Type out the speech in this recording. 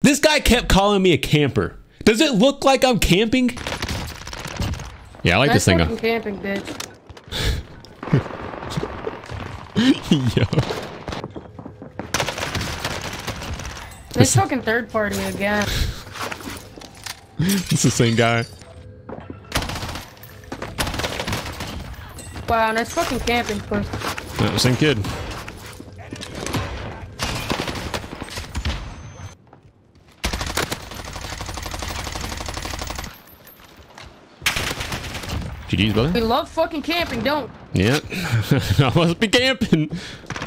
This guy kept calling me a camper. Does it look like I'm camping? Yeah, I like this thing. That's camping, bitch. Yo. This fucking third party again. It's the same guy. Wow, that's fucking camping, puss. No, same kid. GG's, brother. We love fucking camping, don't? Yeah. I must be camping.